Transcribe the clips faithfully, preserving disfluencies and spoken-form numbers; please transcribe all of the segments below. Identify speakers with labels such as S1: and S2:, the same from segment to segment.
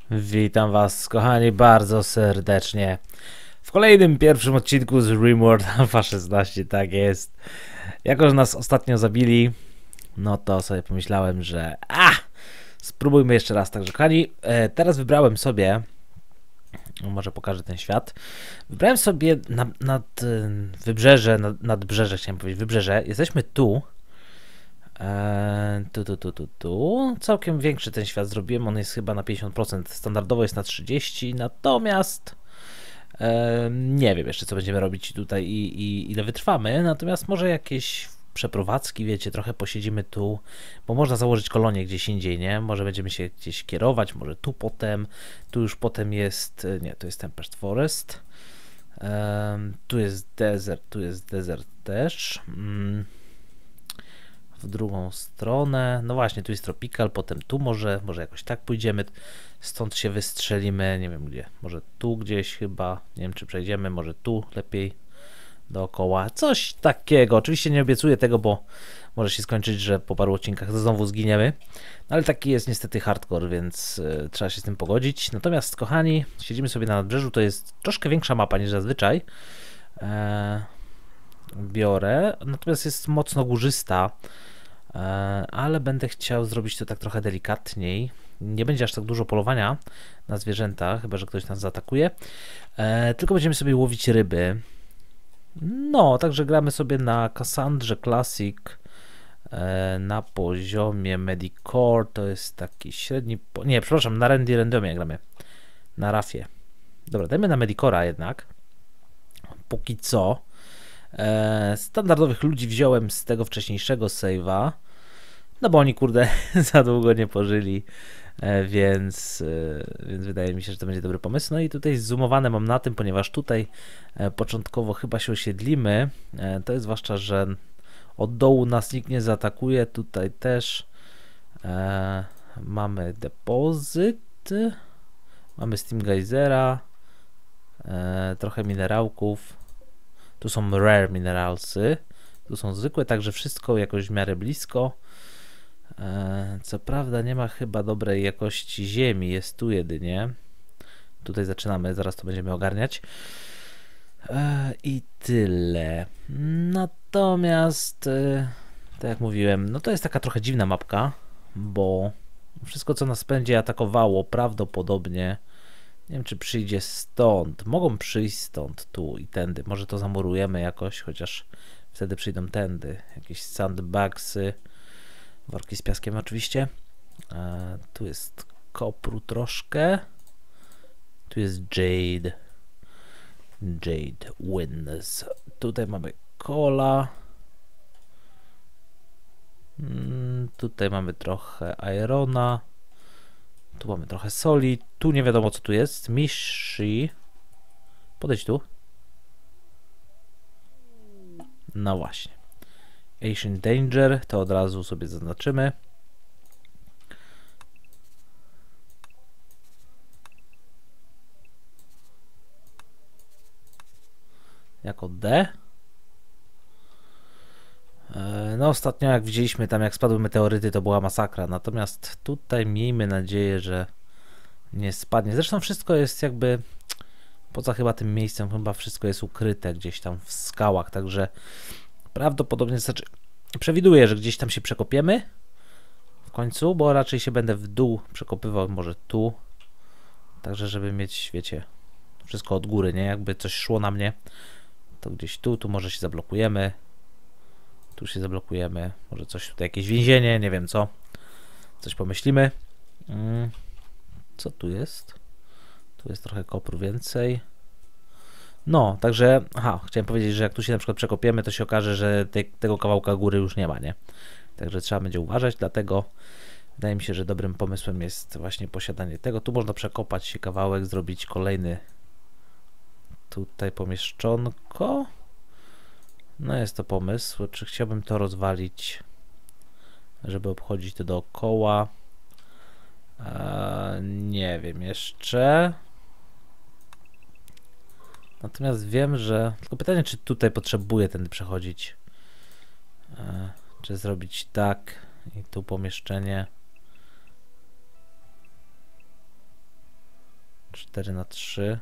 S1: Witam was, kochani, bardzo serdecznie w kolejnym pierwszym odcinku z RimWorld Alpha szesnaście, tak jest. Jako że nas ostatnio zabili, no to sobie pomyślałem, że a, spróbujmy jeszcze raz. Także kochani, e, teraz wybrałem sobie, no może pokażę ten świat, wybrałem sobie nad, nad e, wybrzeże, nad, nadbrzeże, chciałem powiedzieć, wybrzeże, jesteśmy tu. Eee, tu, tu, tu, tu, tu. Całkiem większy ten świat zrobiłem, on jest chyba na pięćdziesiąt procent, standardowo jest na trzydzieści procent, natomiast e, nie wiem jeszcze co będziemy robić tutaj i, i ile wytrwamy, natomiast może jakieś przeprowadzki, wiecie, trochę posiedzimy tu, bo można założyć kolonię gdzieś indziej, nie? Może będziemy się gdzieś kierować, może tu potem, tu już potem jest, nie, to jest Tempest Forest, e, tu jest desert, tu jest desert też, mm. w drugą stronę, no właśnie, tu jest Tropical, potem tu może, może jakoś tak pójdziemy, stąd się wystrzelimy, nie wiem gdzie, może tu gdzieś chyba, nie wiem czy przejdziemy, może tu lepiej dookoła, coś takiego, oczywiście nie obiecuję tego, bo może się skończyć, że po paru odcinkach znowu zginiemy, no ale taki jest niestety hardcore, więc y, trzeba się z tym pogodzić. Natomiast kochani, siedzimy sobie na nadbrzeżu, to jest troszkę większa mapa niż zazwyczaj, eee, biorę, natomiast jest mocno górzysta, ale będę chciał zrobić to tak trochę delikatniej. Nie będzie aż tak dużo polowania na zwierzęta, chyba że ktoś nas zaatakuje, tylko będziemy sobie łowić ryby. No, także gramy sobie na Cassandrze Classic na poziomie Medicore, to jest taki średni, po... nie, przepraszam, na Randy Randomie gramy, na Rafie. Dobra, dajmy na Medicora jednak, póki co. Standardowych ludzi wziąłem z tego wcześniejszego save'a, no bo oni kurde za długo nie pożyli, więc, więc wydaje mi się, że to będzie dobry pomysł. No i tutaj zoomowane mam na tym, ponieważ tutaj początkowo chyba się osiedlimy, to jest zwłaszcza, że od dołu nas nikt nie zaatakuje, tutaj też e, mamy depozyt, mamy Steam Geysera, e, trochę minerałków. Tu są rare mineralsy, tu są zwykłe, także wszystko jakoś w miarę blisko. E, co prawda nie ma chyba dobrej jakości ziemi, jest tu jedynie. Tutaj zaczynamy, zaraz to będziemy ogarniać. E, I tyle. Natomiast, e, tak jak mówiłem, no to jest taka trochę dziwna mapka, bo wszystko co nas będzie atakowało prawdopodobnie, nie wiem czy przyjdzie stąd, mogą przyjść stąd, tu i tędy, może to zamurujemy jakoś, chociaż wtedy przyjdą tędy, jakieś sandbagsy, worki z piaskiem oczywiście, e, tu jest kopru troszkę, tu jest jade, jade wins, tutaj mamy cola, mm, tutaj mamy trochę irona, tu mamy trochę soli, tu nie wiadomo co tu jest, Mishi, podejdź tu. No właśnie. Ancient Danger, to od razu sobie zaznaczymy. Jako D. No ostatnio jak widzieliśmy tam jak spadły meteoryty, to była masakra, natomiast tutaj miejmy nadzieję, że nie spadnie. Zresztą wszystko jest jakby poza chyba tym miejscem, chyba wszystko jest ukryte gdzieś tam w skałach, także prawdopodobnie, znaczy przewiduję, że gdzieś tam się przekopiemy w końcu, bo raczej się będę w dół przekopywał, może tu, także żeby mieć, wiecie, wszystko od góry, nie? Jakby coś szło na mnie, to gdzieś tu, tu może się zablokujemy, tu się zablokujemy, może coś tutaj, jakieś więzienie, nie wiem co, coś pomyślimy. Hmm. Co tu jest? Tu jest trochę kopru więcej. No, także, aha, chciałem powiedzieć, że jak tu się na przykład przekopiemy, to się okaże, że te, tego kawałka góry już nie ma, nie? Także trzeba będzie uważać, dlatego wydaje mi się, że dobrym pomysłem jest właśnie posiadanie tego. Tu można przekopać się kawałek, zrobić kolejny tutaj pomieszczonko. No jest to pomysł, czy chciałbym to rozwalić, żeby obchodzić to dookoła. Eee, nie wiem jeszcze. Natomiast wiem, że... Tylko pytanie, czy tutaj potrzebuję tędy przechodzić. Eee, czy zrobić tak i tu pomieszczenie. cztery na trzy.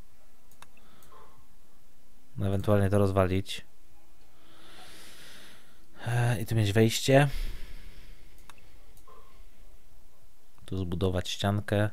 S1: No, ewentualnie to rozwalić. E, I tu mieć wejście. Tu zbudować ściankę.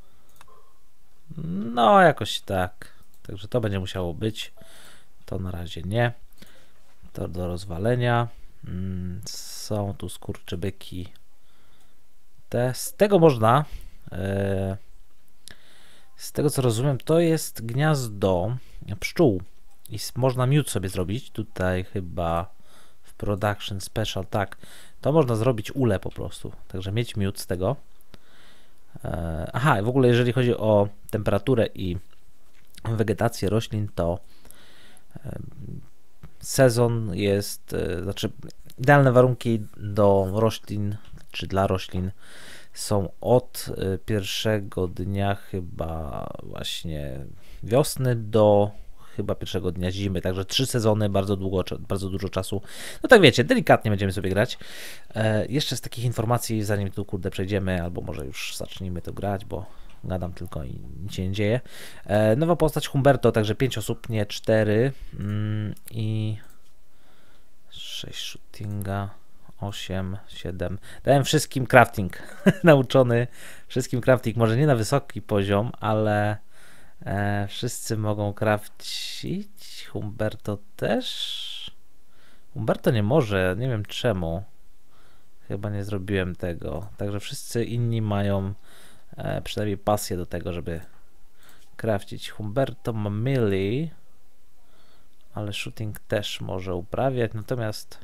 S1: No, jakoś tak. Także to będzie musiało być. To na razie nie. To do rozwalenia. Są tu skurczybyki. Te, z tego można, e, z tego co rozumiem, to jest gniazdo pszczół i można miód sobie zrobić. Tutaj chyba w Production Special, tak, to można zrobić ule po prostu, także mieć miód z tego. E, aha, w ogóle jeżeli chodzi o temperaturę i wegetację roślin, to e, sezon jest, e, znaczy idealne warunki do roślin, czy dla roślin są od pierwszego dnia chyba właśnie wiosny do chyba pierwszego dnia zimy, także trzy sezony, bardzo długo, bardzo dużo czasu. No tak wiecie, delikatnie będziemy sobie grać. E, jeszcze z takich informacji, zanim tu kurde przejdziemy, albo może już zacznijmy to grać, bo gadam tylko i nic się nie dzieje. E, nowa postać Humberto, także pięć osób, nie cztery mm, i sześć shootinga. osiem, siedem. Dałem wszystkim crafting nauczony. Wszystkim crafting, może nie na wysoki poziom, ale e, wszyscy mogą crafcić. Humberto też. Humberto nie może, nie wiem czemu. Chyba nie zrobiłem tego. Także wszyscy inni mają e, przynajmniej pasję do tego, żeby crafcić. Humberto ma melee, ale shooting też może uprawiać, natomiast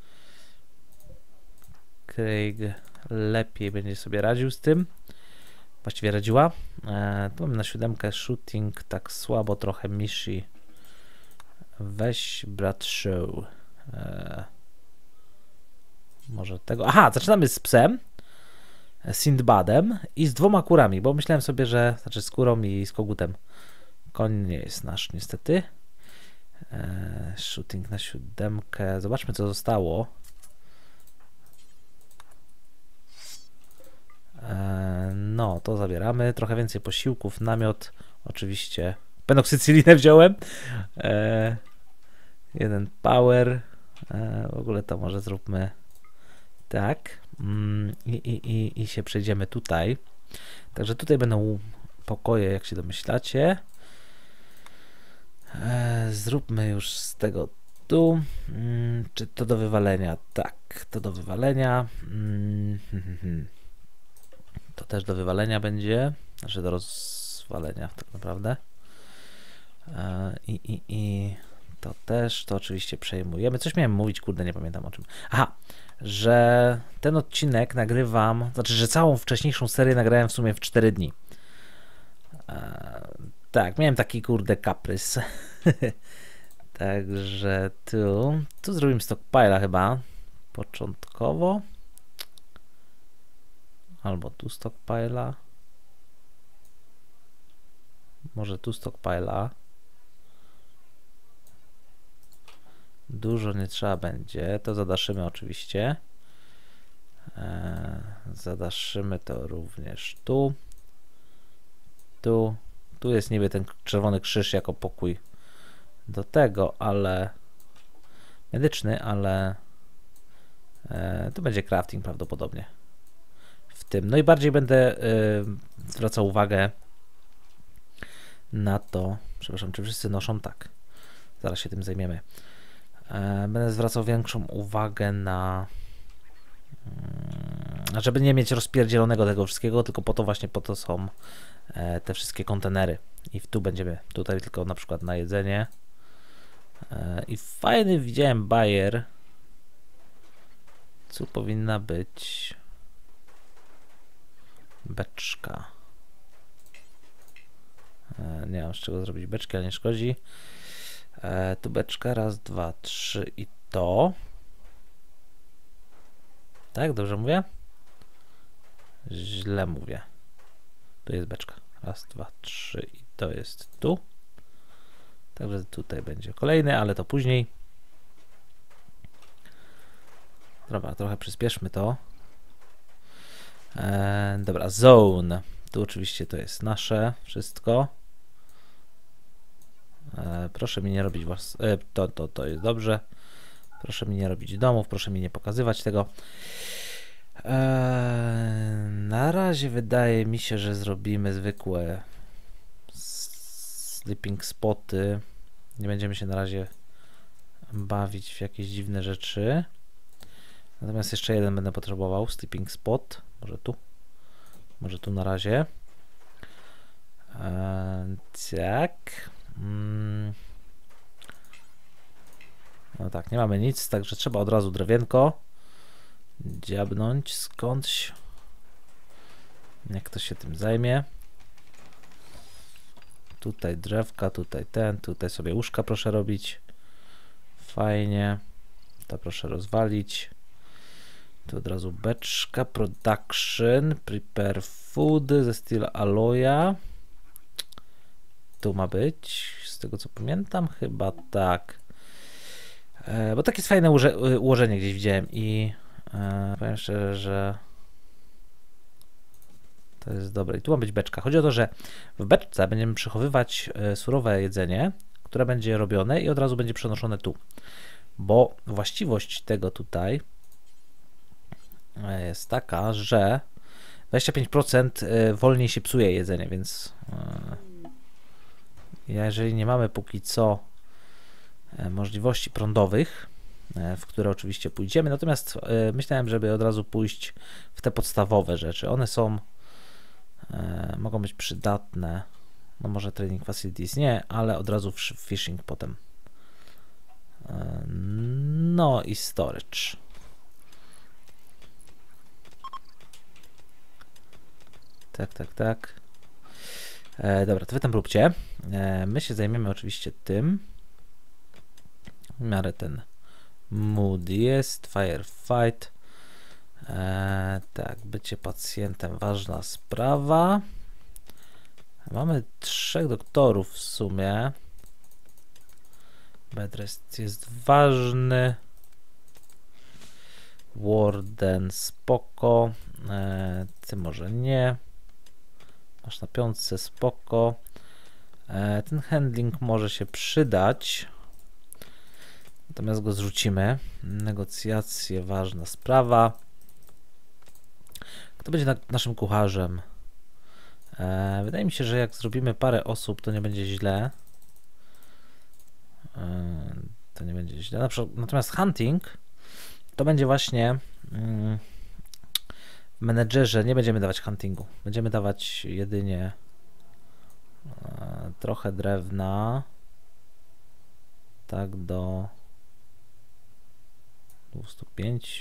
S1: Craig lepiej będzie sobie radził z tym. Właściwie radziła. E, tu mam na siódemkę shooting, tak słabo trochę Mishi. Weź brat show. E, może tego. Aha, zaczynamy z psem, Sindbadem i z dwoma kurami, bo myślałem sobie, że znaczy z kurą i z kogutem. Koń nie jest nasz niestety. E, shooting na siódemkę. Zobaczmy co zostało. No, to zabieramy. Trochę więcej posiłków, namiot. Oczywiście penoksycylinę wziąłem. E, jeden power. E, w ogóle to może zróbmy tak. Mm, i, i, i, I się przejdziemy tutaj. Także tutaj będą pokoje, jak się domyślacie. E, zróbmy już z tego tu. Mm, czy to do wywalenia? Tak, to do wywalenia. Mm, hmm, hmm. To też do wywalenia będzie, znaczy do rozwalenia tak naprawdę. I, i, i to też, to oczywiście przejmujemy. Coś miałem mówić, kurde, nie pamiętam o czym. Aha, że ten odcinek nagrywam, znaczy, że całą wcześniejszą serię nagrałem w sumie w cztery dni. Tak, miałem taki, kurde, kaprys. Także tu, tu zrobimy stockpile'a chyba, początkowo. Albo tu stockpile'a. Może tu stockpile'a. Dużo nie trzeba będzie. To zadaszymy oczywiście. Eee, zadaszymy to również tu. Tu. Tu jest niby ten czerwony krzyż jako pokój do tego, ale medyczny, ale eee, to będzie crafting prawdopodobnie. W tym. No i bardziej będę y, zwracał uwagę na to, przepraszam, czy wszyscy noszą? Tak. Zaraz się tym zajmiemy. E, będę zwracał większą uwagę na y, żeby nie mieć rozpierdzielonego tego wszystkiego, tylko po to właśnie po to są e, te wszystkie kontenery. I tu będziemy, tutaj tylko na przykład na jedzenie. E, I fajny widziałem bajer. Co powinna być beczka. E, nie mam z czego zrobić beczki, ale nie szkodzi. E, tu beczka, raz, dwa, trzy i to. Tak, dobrze mówię? Źle mówię. Tu jest beczka. Raz, dwa, trzy i to jest tu. Także tutaj będzie kolejny, ale to później. Dobra, trochę przyspieszmy to. E, dobra, zone. Tu oczywiście to jest nasze wszystko. E, proszę mi nie robić was. E, to, to, to jest dobrze. Proszę mi nie robić domów, proszę mi nie pokazywać tego. E, na razie wydaje mi się, że zrobimy zwykłe sleeping spoty. Nie będziemy się na razie bawić w jakieś dziwne rzeczy. Natomiast jeszcze jeden będę potrzebował. Sleeping spot. Może tu. Może tu na razie. Eee, tak. Mm. No tak, nie mamy nic, także trzeba od razu drewienko dziabnąć skądś. Niech ktoś się tym zajmie. Tutaj drzewka, tutaj ten, tutaj sobie łóżka proszę robić. Fajnie. To proszę rozwalić. Tu od razu beczka, production, prepare food ze steel alloya. Tu ma być, z tego co pamiętam, chyba tak. E, bo takie jest fajne uże, ułożenie gdzieś widziałem i e, powiem szczerze, że to jest dobre. I tu ma być beczka. Chodzi o to, że w beczce będziemy przechowywać e, surowe jedzenie, które będzie robione i od razu będzie przenoszone tu. Bo właściwość tego tutaj jest taka, że dwadzieścia pięć procent wolniej się psuje jedzenie, więc jeżeli nie mamy póki co możliwości prądowych, w które oczywiście pójdziemy, natomiast myślałem, żeby od razu pójść w te podstawowe rzeczy. One są, mogą być przydatne, no może training facilities nie, ale od razu w fishing potem. No i storage. Tak, tak, tak. E, dobra, to wy tam róbcie. E, my się zajmiemy oczywiście tym. W miarę ten mood jest. Firefight. E, tak, bycie pacjentem, ważna sprawa. Mamy trzech doktorów w sumie. Bedrest jest ważny. Warden spoko. E, ty może nie. Masz na piątce, spoko. E, ten handling może się przydać. Natomiast go zrzucimy. Negocjacje, ważna sprawa. Kto będzie na, naszym kucharzem? E, wydaje mi się, że jak zrobimy parę osób, to nie będzie źle. E, to nie będzie źle. Na przykład, natomiast hunting to będzie właśnie... Mm, w menedżerze nie będziemy dawać huntingu. Będziemy dawać jedynie e, trochę drewna. Tak do dwieście pięć.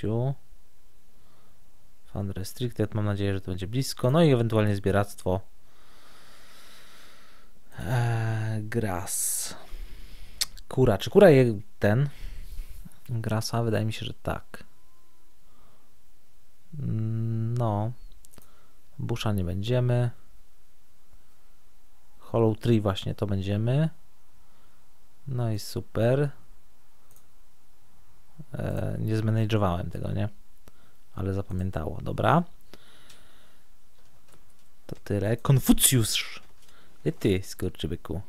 S1: Fund restricted. Mam nadzieję, że to będzie blisko. No i ewentualnie zbieractwo. E, gras. Kura. Czy kura je ten? Grasa? Wydaje mi się, że tak. No, busza nie będziemy. Hollow Tree właśnie to będziemy. No i super. E, nie zmanagowałem tego, nie? Ale zapamiętało. Dobra. To tyle. Konfucjusz. I ty, skurczybyku.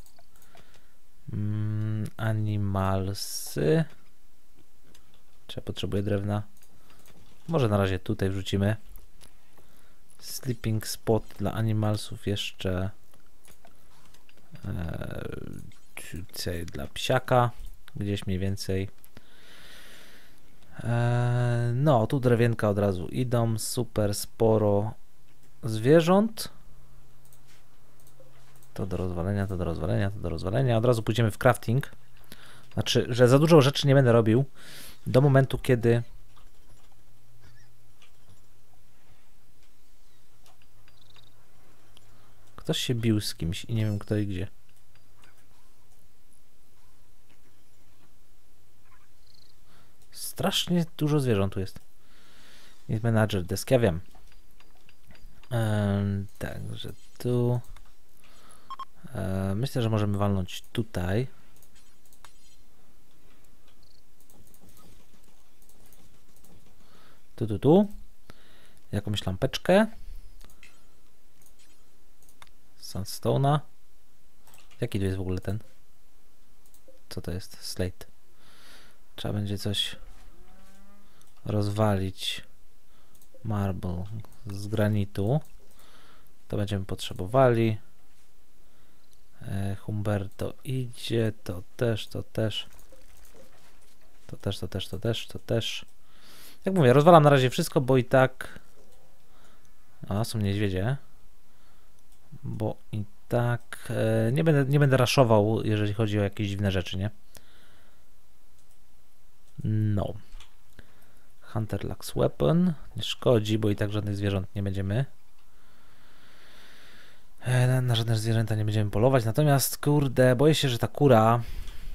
S1: Mm, animalsy. Czy ja potrzebuję drewna? Może na razie tutaj wrzucimy. Sleeping spot dla animalsów jeszcze. Eee, dla psiaka. Gdzieś mniej więcej. Eee, no, tu drewienka od razu idą. Super sporo zwierząt. To do rozwalenia, to do rozwalenia, to do rozwalenia. Od razu pójdziemy w crafting. Znaczy, że za dużo rzeczy nie będę robił do momentu, kiedy ktoś się bił z kimś i nie wiem kto i gdzie. Strasznie dużo zwierząt tu jest. Jest menadżer desk, ja wiem. Ehm, Także tu. Ehm, myślę, że możemy walnąć tutaj. Tu, tu, tu. Jakąś lampeczkę. Sandstone'a. Jaki tu jest w ogóle ten? Co to jest? Slate. Trzeba będzie coś rozwalić. Marble z granitu. To będziemy potrzebowali. E, Humberto idzie. To też, to też. To też, to też, to też, to też. Jak mówię, rozwalam na razie wszystko, bo i tak... A, są niedźwiedzie. Bo i tak... E, nie będę, nie będę raszował, jeżeli chodzi o jakieś dziwne rzeczy, nie? No. Hunter Lux Weapon. Nie szkodzi, bo i tak żadnych zwierząt nie będziemy. E, na żadne zwierzęta nie będziemy polować. Natomiast, kurde, boję się, że ta kura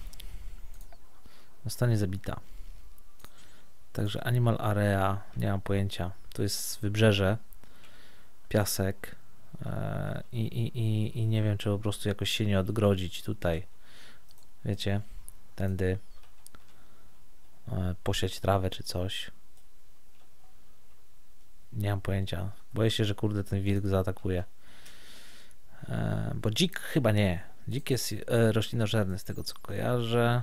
S1: zostanie zabita. Także Animal Area, nie mam pojęcia. To jest wybrzeże, piasek e, i, i, i, i nie wiem, czy po prostu jakoś się nie odgrodzić tutaj. Wiecie, tędy e, posiać trawę czy coś. Nie mam pojęcia. Boję się, że kurde ten wilk zaatakuje. E, bo dzik chyba nie. Dzik jest e, roślinożerny z tego co kojarzę.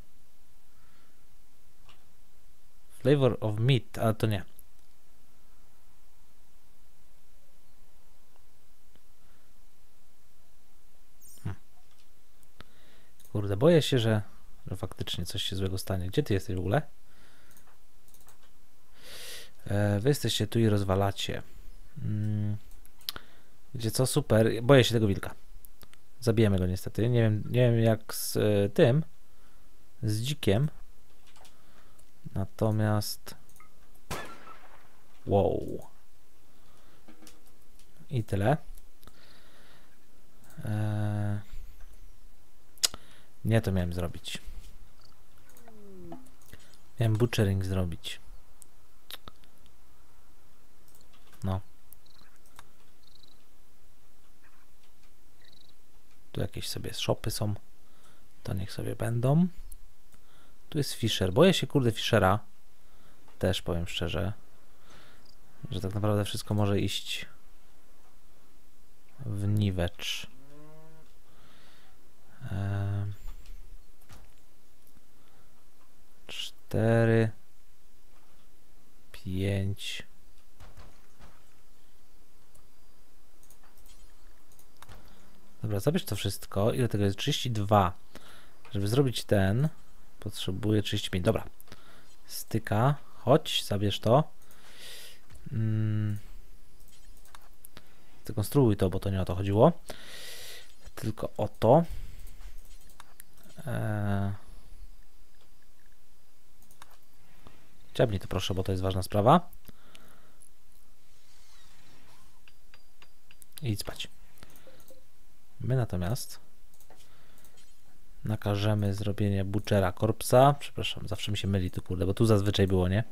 S1: Flavor of meat, ale to nie. Hmm. Kurde, boję się, że, że faktycznie coś się złego stanie. Gdzie ty jesteś w ogóle? E, wy jesteście tu i rozwalacie. Hmm. Wiecie co? Super. Boję się tego wilka. Zabijemy go niestety. Nie wiem, nie wiem jak z y, tym. Z dzikiem. Natomiast... Wow. I tyle. Eee... Nie to miałem zrobić. Miałem butchering zrobić. No. Tu jakieś sobie shopy są. To niech sobie będą. Tu jest Fisher. Boję się kurde Fishera. Też powiem szczerze. Że tak naprawdę wszystko może iść w niwecz. Eee, cztery. Pięć. Dobra, zabierz to wszystko. Ile tego jest? trzydzieści dwa. Żeby zrobić ten, potrzebuję trzydzieści pięć. Dobra. Styka. Chodź, zabierz to. Hmm. Zdekonstruuj to, bo to nie o to chodziło. Tylko o to. Eee. Ciabnij to proszę, bo to jest ważna sprawa. I idź spać. My natomiast nakażemy zrobienie butchera korpsa. Przepraszam, zawsze mi się myli to kurde, bo tu zazwyczaj było, nie?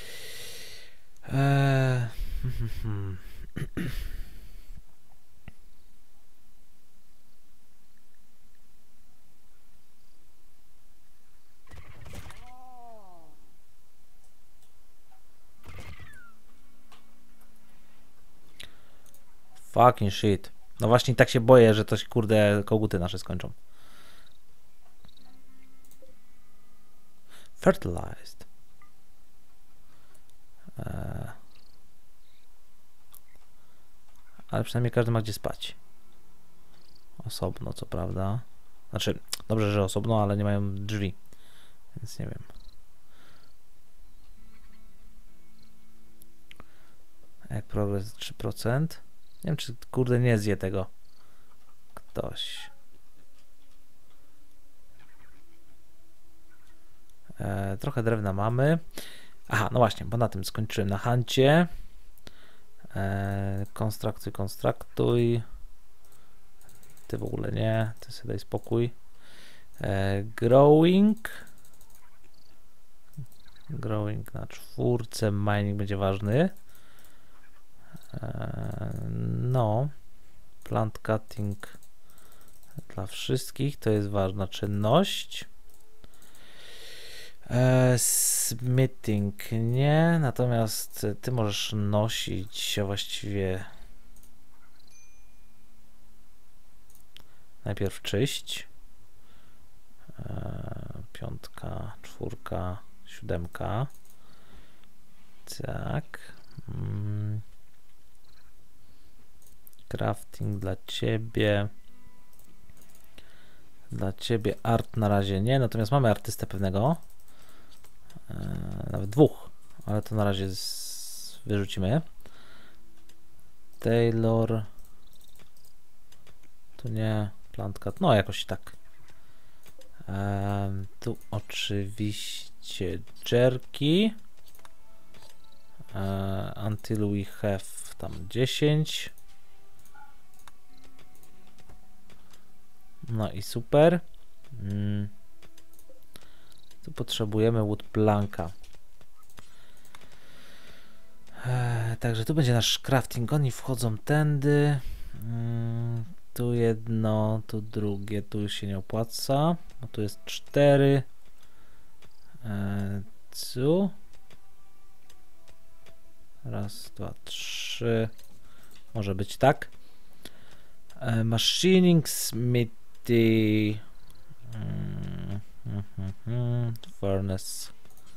S1: Eee. Fucking shit. No właśnie tak się boję, że to się kurde koguty nasze skończą. Fertilized. Eee. Ale przynajmniej każdy ma gdzie spać. Osobno, co prawda. Znaczy, dobrze, że osobno, ale nie mają drzwi. Więc nie wiem. Jak progres trzy procent. Nie wiem, czy kurde nie zje tego ktoś. E, trochę drewna mamy. Aha, no właśnie, bo na tym skończyłem na huncie. E, konstruktuj, konstruktuj. Ty w ogóle nie, ty sobie daj spokój. E, growing. Growing na czwórce, mining będzie ważny. No, plant cutting dla wszystkich to jest ważna czynność. Smithing nie, natomiast ty możesz nosić, a właściwie najpierw czyść. E, piątka, czwórka, siódemka. Tak. Mm. Crafting dla ciebie. Dla ciebie art na razie nie, natomiast mamy artystę pewnego. E, nawet dwóch, ale to na razie z... wyrzucimy. Taylor. Tu nie. Plantka. No jakoś tak. E, tu oczywiście Jerky. E, until we have tam dziesięć. No i super. Mm. Tu potrzebujemy wood planka. Eee, także tu będzie nasz crafting. Oni wchodzą tędy. Mm. Tu jedno, tu drugie. Tu się nie opłaca. No tu jest cztery. Eee, tu. Raz, dwa, trzy. Może być tak. Eee, machining, smith. Mm, mm, mm, mm, furnace.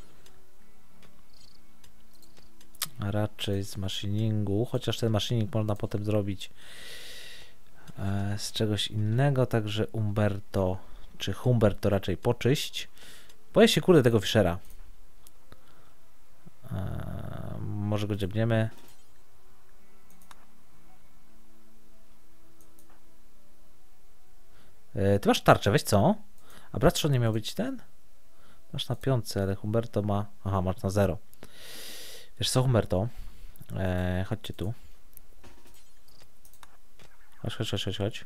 S1: A raczej z machiningu, chociaż ten machining można potem zrobić e, z czegoś innego, także Umberto czy Humberto raczej poczyść. Boję się kurde tego Fischera. E, może go dziebniemy. Ty masz tarczę, weź co? A Bradshaw nie miał być ten? Masz na piątce, ale Humberto ma... Aha, masz na zero. Wiesz co, Humberto? Eee, chodźcie tu. Chodź, chodź, chodź, chodź, chodź.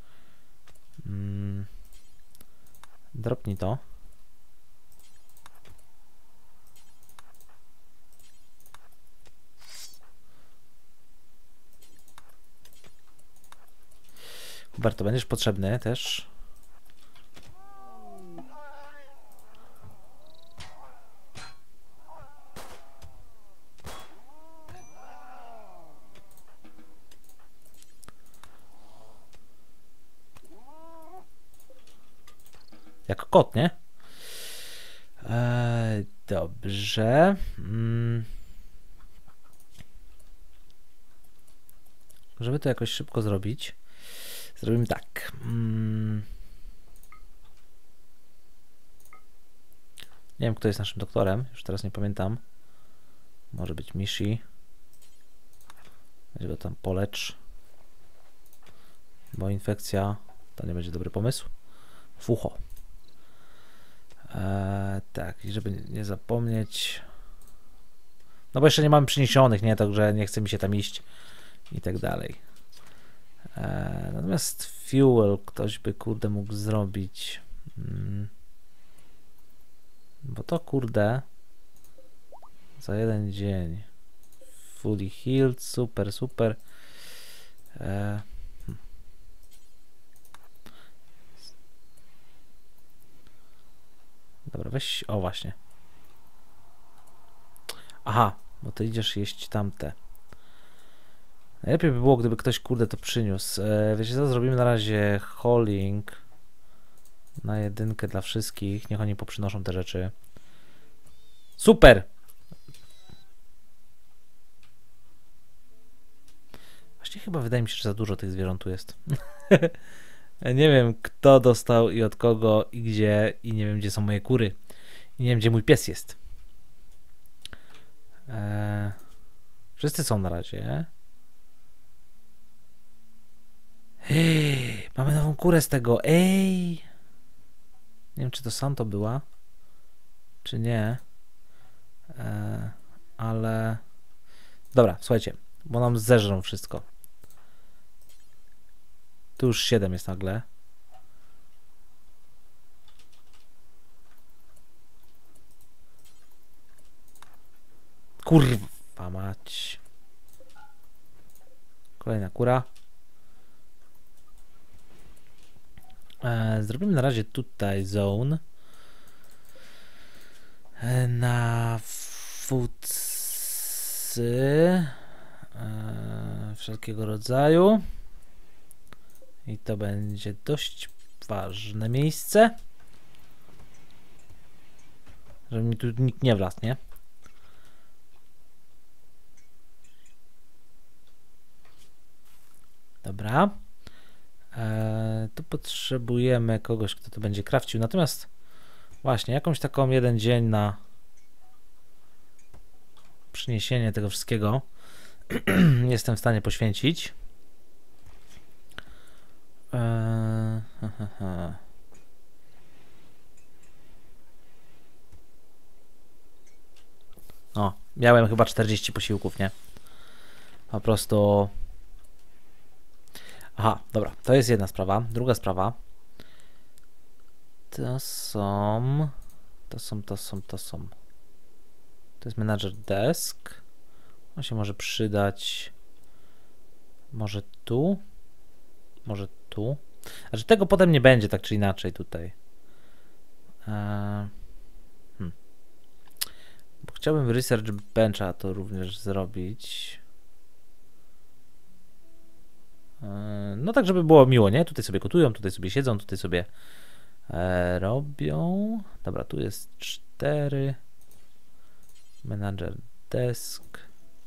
S1: Mm. Dropnij to. Humberto, będziesz potrzebny też. Jak kot, nie? Eee, dobrze. Mm. Żeby to jakoś szybko zrobić, zrobimy tak. Mm. Nie wiem, kto jest naszym doktorem. Już teraz nie pamiętam. Może być Mishi. Weź go tam polecz. Bo infekcja to nie będzie dobry pomysł. W ucho. Eee, tak, i żeby nie zapomnieć. No bo jeszcze nie mamy przyniesionych, nie? Także nie chce mi się tam iść. I tak dalej. Eee, natomiast fuel ktoś by kurde mógł zrobić. Hmm. Bo to kurde za jeden dzień. Fully healed, super, super. Eee. Dobra, weź, o właśnie. Aha, bo ty idziesz jeść tamte. Najlepiej by było, gdyby ktoś kurde to przyniósł. E, wiecie co, zrobimy na razie hauling na jedynkę dla wszystkich. Niech oni poprzynoszą te rzeczy. Super! Właściwie chyba wydaje mi się, że za dużo tych zwierząt tu jest. Nie wiem, kto dostał i od kogo i gdzie, i nie wiem, gdzie są moje kury. I nie wiem, gdzie mój pies jest. Eee, wszyscy są na razie. Ej, mamy nową kurę z tego. Ej! Nie wiem, czy to Santo była, czy nie. Eee, ale... Dobra, słuchajcie, bo nam zeżrą wszystko. Tu już siedem jest nagle. Kurwa mać. Kolejna kura. E, zrobimy na razie tutaj zone. E, na foodsy e, wszelkiego rodzaju. I to będzie dość ważne miejsce. Żeby mi tu nikt nie wlazł, nie? Dobra. Eee, tu potrzebujemy kogoś, kto to będzie krawcił. Natomiast właśnie, jakąś taką jeden dzień na przyniesienie tego wszystkiego jestem w stanie poświęcić. Eee, ha, ha, ha. O, miałem chyba czterdzieści posiłków, nie? Po prostu... Aha, dobra, to jest jedna sprawa. Druga sprawa. To są... To są, to są, to są... To jest manager desk. On się może przydać... Może tu? Może tu? Znaczy tego potem nie będzie, tak czy inaczej tutaj. Eee... Hmm. Bo chciałbym research bencha to również zrobić. No tak, żeby było miło, nie? Tutaj sobie gotują, tutaj sobie siedzą, tutaj sobie e, robią. Dobra, tu jest cztery. Manager desk.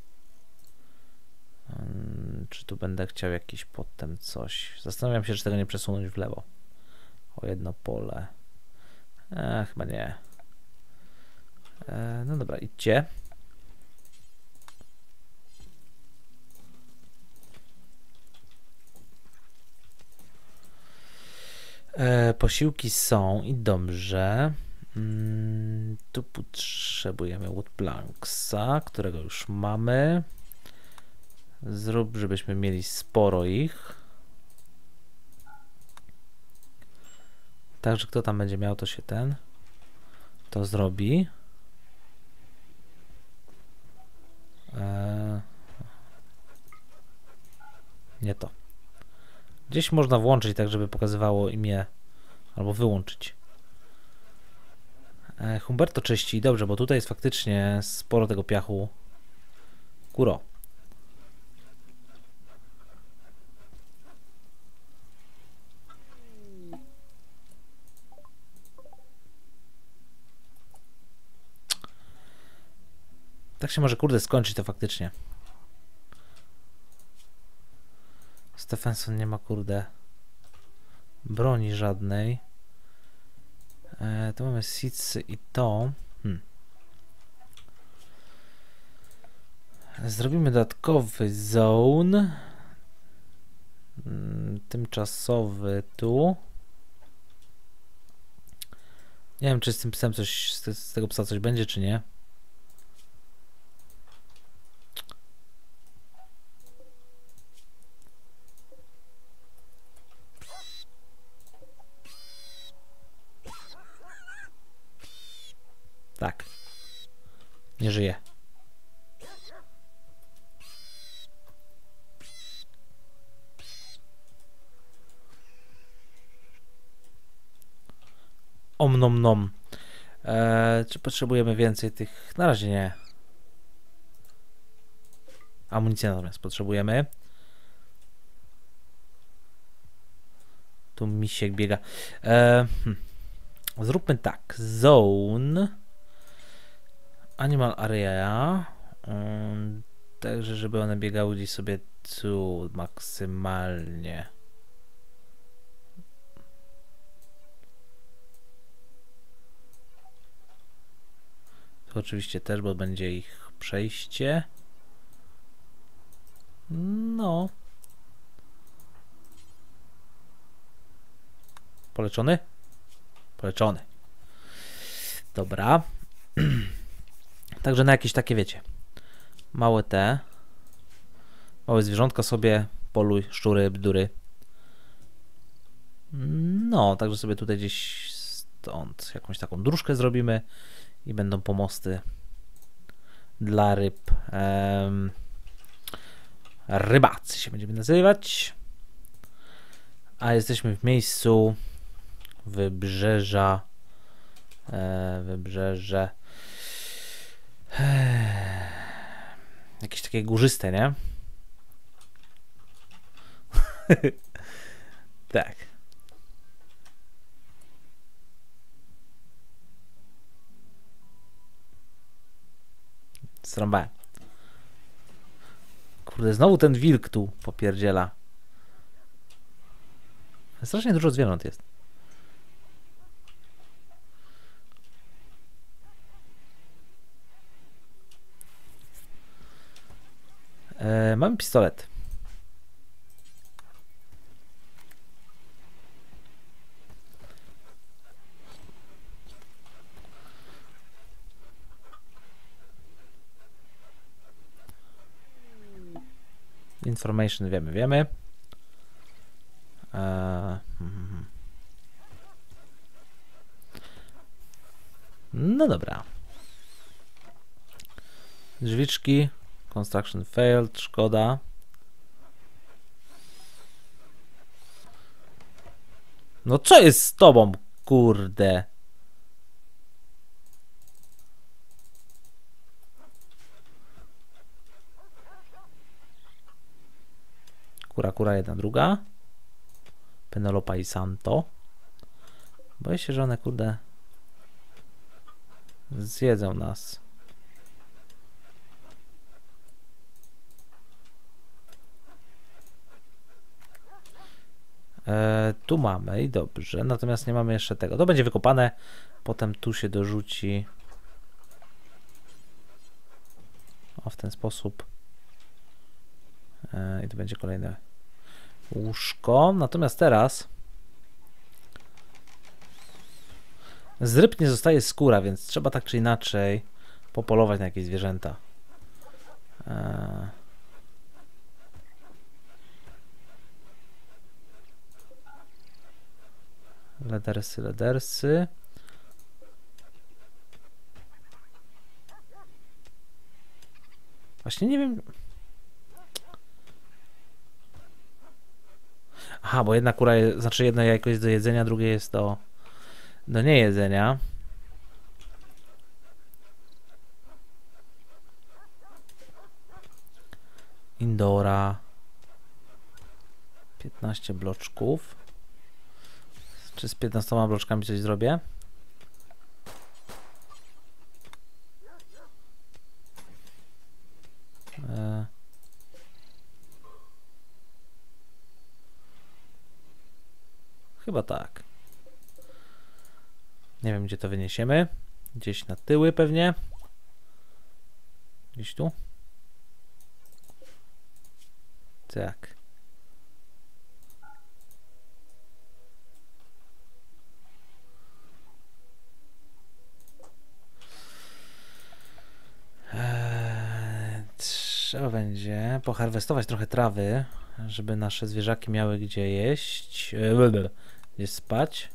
S1: Hmm, czy tu będę chciał jakiś potem coś? Zastanawiam się, czy tego nie przesunąć w lewo. O jedno pole. E, chyba nie. E, no dobra, idźcie. E, posiłki są i dobrze. Mm, tu potrzebujemy woodplanksa, którego już mamy. Zrób, żebyśmy mieli sporo ich. Także kto tam będzie miał, to się ten to zrobi. E, nie to. Gdzieś można włączyć tak, żeby pokazywało imię, albo wyłączyć. E, Humberto czyści. Dobrze, bo tutaj jest faktycznie sporo tego piachu. Kuro. Tak się może, kurde, skończyć to faktycznie. Stephenson nie ma, kurde, broni żadnej. E, tu mamy seedsy i to. Hmm. Zrobimy dodatkowy zone. Hmm, tymczasowy tu. Nie wiem, czy z tym psem coś, z, z tego psa coś będzie, czy nie. Tak. Nie żyje. Om nom nom. Eee, czy potrzebujemy więcej tych? Na razie nie. Amunicję natomiast potrzebujemy. Tu misiek biega. Eee, hmm. Zróbmy tak. Zone. Animal area. Um, także, żeby one biegały gdzieś sobie tu maksymalnie. Tu oczywiście też, bo będzie ich przejście. No. Poleczony? Poleczony. Dobra. Także na jakieś takie, wiecie, małe te, małe zwierzątka sobie poluj, szczury, bdury. No, także sobie tutaj gdzieś stąd jakąś taką dróżkę zrobimy i będą pomosty dla ryb. Um, rybacy się będziemy nazywać. A jesteśmy w miejscu wybrzeża. E, wybrzeże. E, jakieś takie górzyste, nie? Tak. Strąbałem. Kurde, znowu ten wilk tu popierdziela. Strasznie dużo zwierząt jest. E, mam pistolet. Information wiemy, wiemy. E, hmm. No dobra. Drzwiczki. Construction failed, szkoda. No co jest z tobą, kurde? Kura, kura, jedna, druga. Penelopa i Santo. Boję się, że one, kurde, zjedzą nas. E, tu mamy i dobrze, natomiast nie mamy jeszcze tego. To będzie wykopane, potem tu się dorzuci. O, w ten sposób. E, I to będzie kolejne łóżko. Natomiast teraz z ryb nie zostaje skóra, więc trzeba tak czy inaczej popolować na jakieś zwierzęta. E, Ledersy, ledersy. Właśnie nie wiem. Aha, bo jedna kura, jest, znaczy jedno jajko jest do jedzenia, drugie jest do, do niejedzenia. Indora. piętnaście bloczków. Czy z piętnastoma bloczkami coś zrobię? E... Chyba tak. Nie wiem, gdzie to wyniesiemy. Gdzieś na tyły pewnie. Gdzieś tu. Tak. Eee, trzeba będzie poharwestować trochę trawy, żeby nasze zwierzaki miały gdzie jeść, eee, gdzie spać.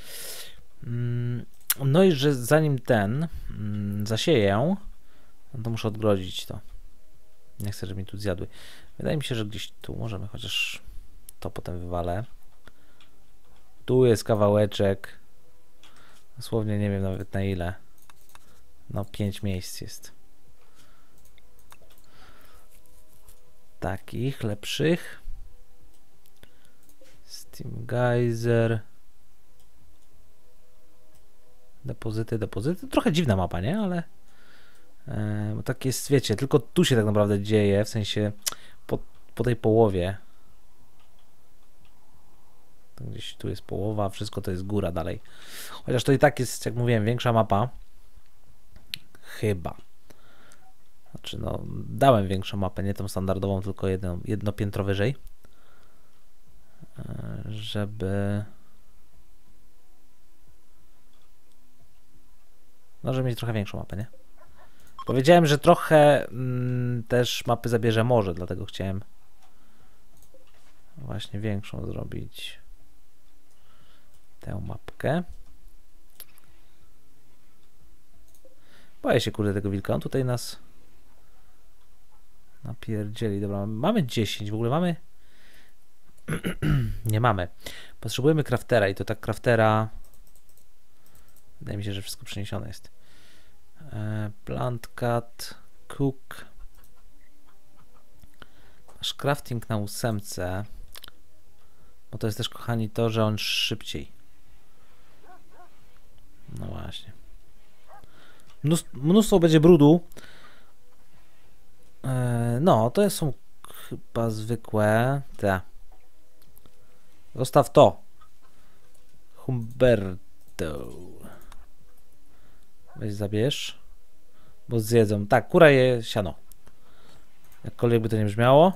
S1: No i że zanim ten mm, zasieję, no to muszę odgrodzić to. Nie chcę, żeby mi tu zjadły. Wydaje mi się, że gdzieś tu możemy, chociaż to potem wywalę. Tu jest kawałeczek. Dosłownie nie wiem nawet na ile. No pięć miejsc jest. Takich lepszych. Steam Geyser. Depozyty, depozyty. Trochę dziwna mapa, nie? Ale e, bo tak jest, wiecie, tylko tu się tak naprawdę dzieje, w sensie po, po tej połowie. Gdzieś tu jest połowa, wszystko to jest góra dalej. Chociaż to i tak jest, jak mówiłem, większa mapa. Chyba. Znaczy, no, dałem większą mapę, nie tą standardową, tylko jedno, jedno piętro wyżej. E, żeby... No, żeby mieć trochę większą mapę, nie? Powiedziałem, że trochę mm, też mapy zabierze morze, dlatego chciałem właśnie większą zrobić tę mapkę. Boję się, kurde, tego wilka. On tutaj nas napierdzieli. Dobra, mamy dziesięć. W ogóle mamy? Nie mamy. Potrzebujemy craftera i to tak craftera... Wydaje mi się, że wszystko przeniesione jest. E, plant cut, cook. Masz crafting na ósemce. Bo to jest też, kochani, to, że on szybciej. No właśnie. Mnóstwo, mnóstwo będzie brudu. Eee, no, to są chyba zwykłe. Te. Zostaw to. Humberto. Weź zabierz. Bo zjedzą. Tak, kura je siano. Jakkolwiek by to nie brzmiało.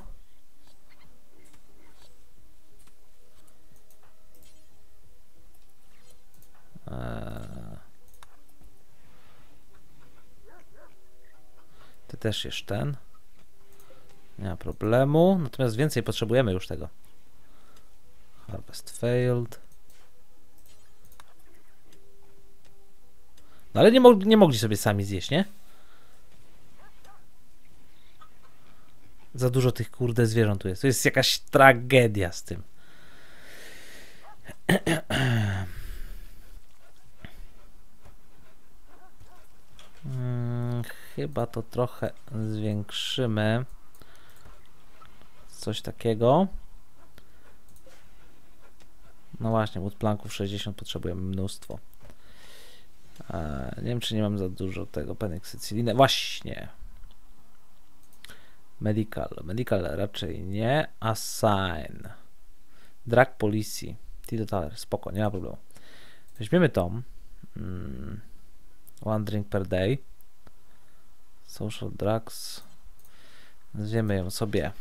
S1: Ty też jest ten. Nie ma problemu. Natomiast więcej potrzebujemy już tego. Harvest failed. No ale nie, mo nie mogli sobie sami zjeść, nie? Za dużo tych kurde zwierząt tu jest. To jest jakaś tragedia z tym. Hmm, chyba to trochę zwiększymy. Coś takiego. No właśnie, woodplanków sześćdziesiąt potrzebujemy mnóstwo. Eee, nie wiem, czy nie mam za dużo tego peneksycylinę. Właśnie. Medical. Medical raczej nie. Assign. Drug policy. Tito Taler. Spoko, nie ma problemu. Weźmiemy tą. Hmm. One drink per day. Social drugs. Nazwiemy ją sobie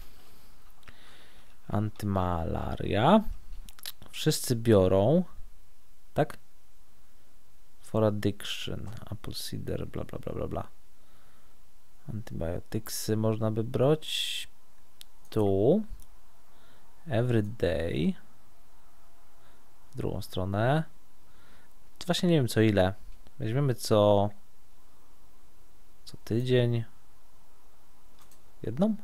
S1: antymalaria. Wszyscy biorą. Tak? For addiction. Apple cider. Bla bla bla bla bla. Antybiotyksy można by brać. Tu. Every day. W drugą stronę. Właśnie nie wiem co ile. Weźmiemy co co tydzień. Jedną?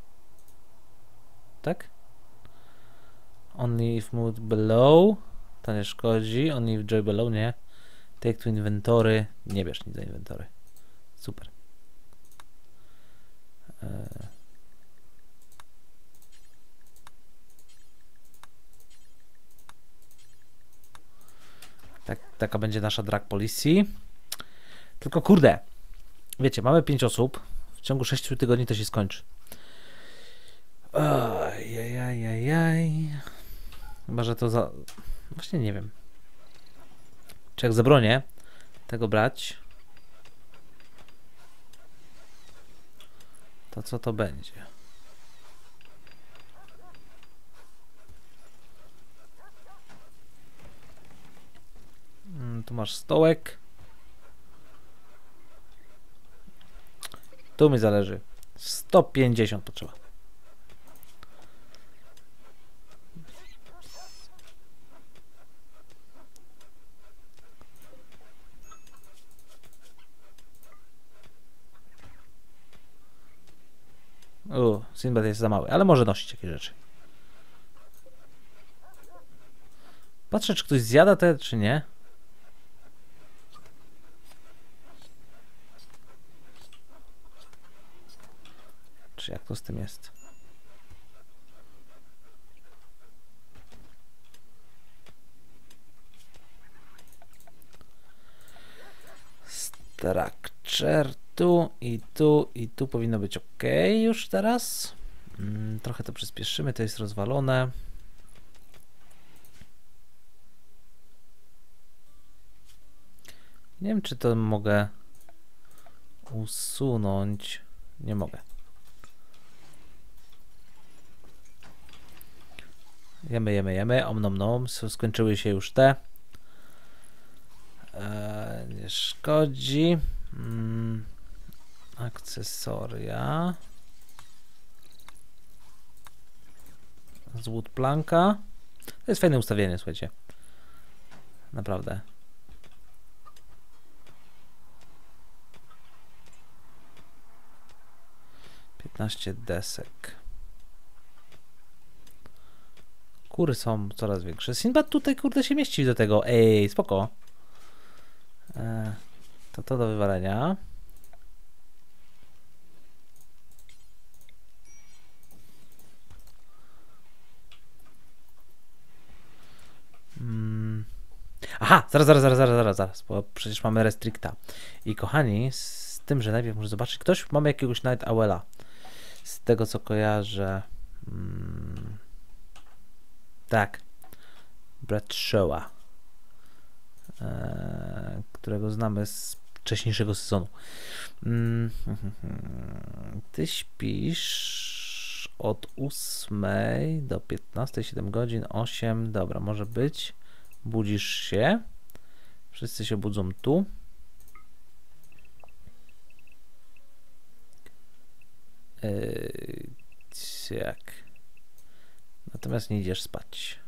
S1: Tak? Only if moved below. To nie szkodzi. Only if joy below, nie. Take to inventory. Nie bierz nic do inwentory. Super. Eee. Tak, taka będzie nasza drug policy. Tylko kurde. Wiecie, mamy pięć osób. W ciągu sześciu tygodni to się skończy. Ajajajajaj. Chyba, że to za... Właśnie nie wiem. Czy jak zabronię tego brać, to co to będzie? Hmm, tu masz stołek. Tu mi zależy. sto pięćdziesiąt potrzeba. U, Sinbad jest za mały, ale może nosić takie rzeczy. Patrzę, czy ktoś zjada te, czy nie. Czy jak to z tym jest? Structure tu i tu i tu powinno być ok już teraz. Hmm, trochę to przyspieszymy, to jest rozwalone. Nie wiem, czy to mogę usunąć. Nie mogę. Jemy, jemy, jemy. Om nom nom. Skończyły się już te. Eee, nie szkodzi. Hmm. Akcesoria. Z woodplanka. To jest fajne ustawienie, słuchajcie. Naprawdę. piętnaście desek. Kury są coraz większe. Sinbad tutaj kurde się mieści do tego. Ej, spoko. E, to to do wywalenia. Aha, zaraz, zaraz, zaraz, zaraz, zaraz, zaraz, bo przecież mamy restricta. I kochani, z tym, że najpierw muszę zobaczyć, ktoś, mamy jakiegoś Night Owla. Z tego, co kojarzę... Hmm, tak. Bradshawa. E, którego znamy z wcześniejszego sezonu. Mm, ty śpisz od ósmej do piętnastej, siedem godzin, osiem, dobra, może być. Budzisz się. Wszyscy się budzą tu. Yy, jak? Natomiast nie idziesz spać.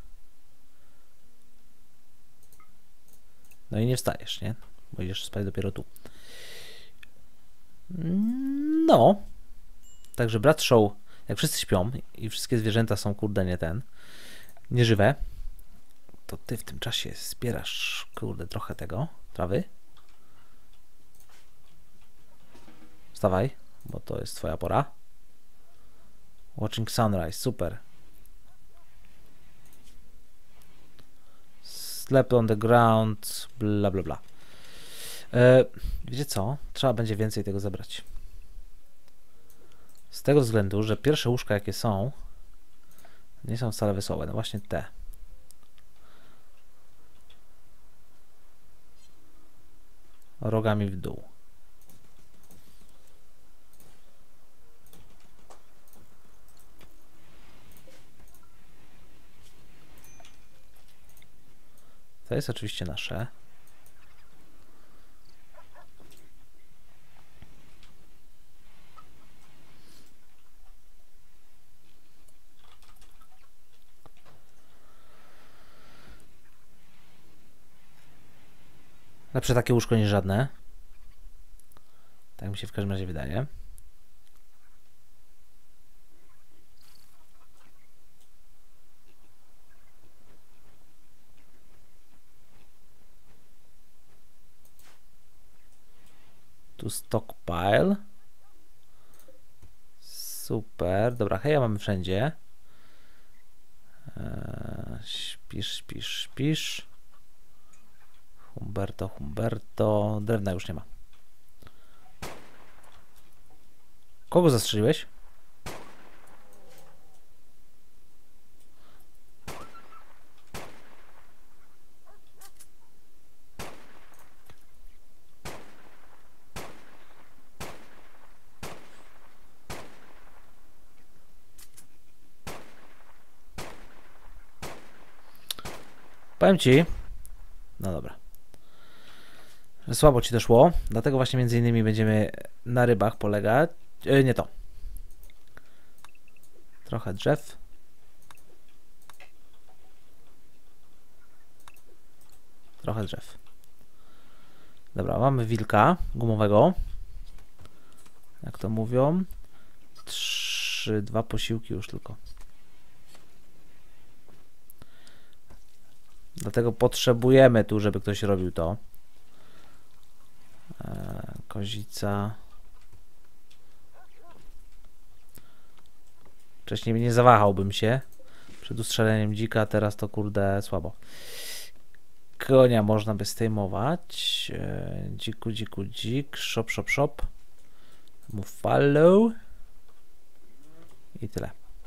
S1: No i nie wstajesz, nie? Bo idziesz spać dopiero tu. No. Także Bradshaw, jak wszyscy śpią i wszystkie zwierzęta są, kurde, nie ten, nieżywe, to ty w tym czasie zbierasz, kurde, trochę tego, trawy. Wstawaj, bo to jest twoja pora. Watching sunrise, super. Slept on the ground, bla bla bla. E, wiecie co? Trzeba będzie więcej tego zebrać. Z tego względu, że pierwsze łóżka, jakie są, nie są wcale wesołe. No właśnie te. Rogami w dół. To jest oczywiście nasze. Lepsze takie łóżko niż żadne. Tak mi się w każdym razie wydaje. Tu stockpile. Super. Dobra, heja mamy wszędzie. Eee, śpisz, śpisz, śpisz. Humberto, Humberto. Drewna już nie ma. Kogo zastrzeliłeś? Powiem ci, no dobra, że słabo ci doszło, dlatego właśnie między innymi będziemy na rybach polegać. E, nie to. Trochę drzew. Trochę drzew. Dobra, mamy wilka gumowego. Jak to mówią? Trzy, dwa posiłki już tylko. Dlatego potrzebujemy tu, żeby ktoś robił to. Eee, kozica. Wcześniej nie zawahałbym się przed ustrzeleniem dzika, teraz to kurde słabo. Konia można by zdejmować. Eee, dziku, dziku, dzik. Shop, shop, shop. Move follow. I tyle.